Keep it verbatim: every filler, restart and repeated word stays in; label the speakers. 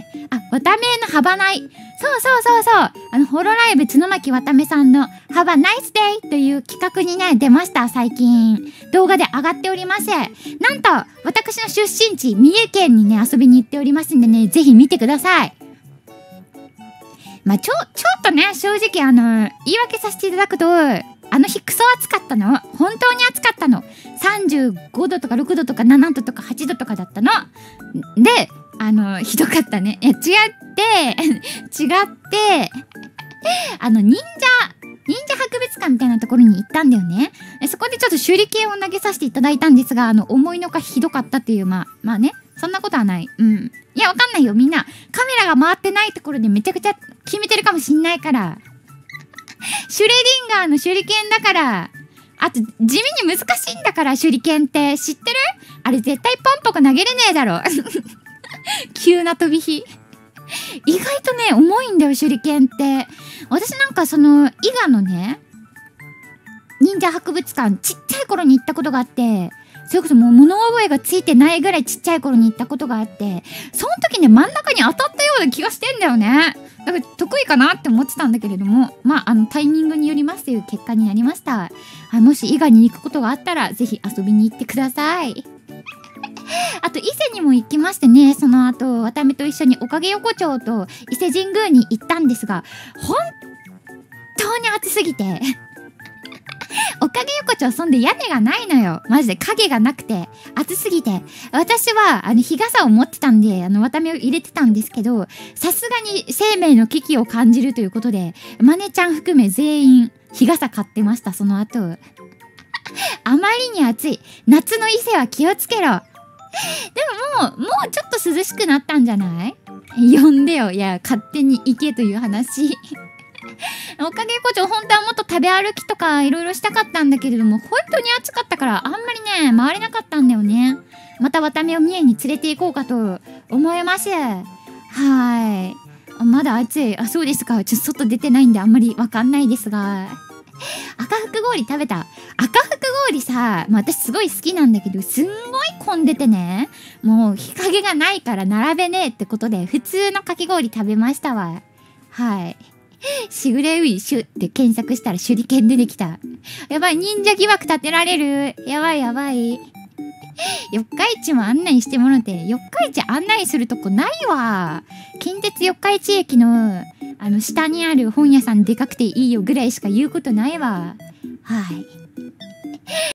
Speaker 1: あ、わためのハバナイ。そうそうそうそう。あの、ホロライブ角巻わためさんのハバナイスデイという企画にね、出ました、最近。動画で上がっております。なんと、私の出身地、三重県にね、遊びに行っておりますんでね、ぜひ見てください。まあ、ちょ、ちょっとね、正直あの、言い訳させていただくと、あの日クソ暑かったの。本当に暑かったの。さんじゅうごどとかろくどとかななどとかはちどとかだったの。で、あの、ひどかったね。いや、違って、違って、あの、忍者、忍者博物館みたいなところに行ったんだよね。そこでちょっと手裏剣を投げさせていただいたんですが、あの、思いのがひどかったっていう、まあ、まあね、そんなことはない。うん。いや、わかんないよ、みんな。カメラが回ってないところでめちゃくちゃ決めてるかもしんないから。シュレディンガーの手裏剣だから。あと、地味に難しいんだから、手裏剣って。知ってる？あれ絶対ポンポコ投げれねえだろ。急な飛び火。意外とね、重いんだよ、手裏剣って。私なんかその、伊賀のね、忍者博物館、ちっちゃい頃に行ったことがあって、それこそもう物覚えがついてないぐらいちっちゃい頃に行ったことがあって、その時ね、真ん中に当たったような気がしてんだよね。だから得意かなって思ってたんだけれども、まあ、あの、タイミングによりますという結果になりました。はい、もし伊賀に行くことがあったら、ぜひ遊びに行ってください。あと、伊勢にも行きましてね、その後、わためと一緒におかげ横丁と伊勢神宮に行ったんですが、本当に暑すぎて、おかげ横丁そんで屋根がないのよ。マジで影がなくて、暑すぎて。私は、あの、日傘を持ってたんで、あの、綿目を入れてたんですけど、さすがに生命の危機を感じるということで、マネちゃん含め全員、日傘買ってました、その後。あまりに暑い。夏の伊勢は気をつけろ。でももう、もうちょっと涼しくなったんじゃない？呼んでよ。いや、勝手に行けという話。おかげ横丁、本当はもっと食べ歩きとかいろいろしたかったんだけれども、本当に暑かったからあんまりね、回れなかったんだよね。またわためを三重に連れて行こうかと思います。はーい。まだ暑い。あ、そうですか。ちょっと外出てないんであんまりわかんないですが。赤福氷食べた。赤福氷さ、まあ、私すごい好きなんだけど、すんごい混んでてね。もう日陰がないから並べねえってことで、普通のかき氷食べましたわ。はい。しぐれういシュって検索したら手裏剣出てきた。やばい、忍者疑惑立てられる。やばいやばい。四日市も案内してもらって、四日市案内するとこないわ。近鉄四日市駅の、あの、下にある本屋さんでかくていいよぐらいしか言うことないわ。はい。